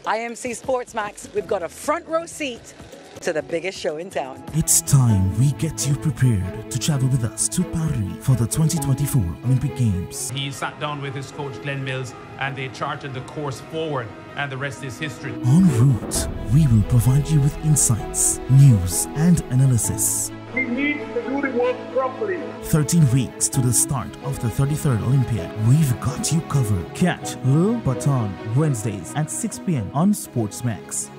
IMC SportsMax, we've got a front row seat to the biggest show in town. It's time we get you prepared to travel with us to Paris for the 2024 Olympic Games. He sat down with his coach Glenn Mills and they charted the course forward, and the rest is history. En route, we will provide you with insights, news and analysis. He needs to do the work properly. 13 weeks to the start of the 33rd Olympiad. We've got you covered. Catch Baton Wednesdays at 6 p.m. on SportsMax.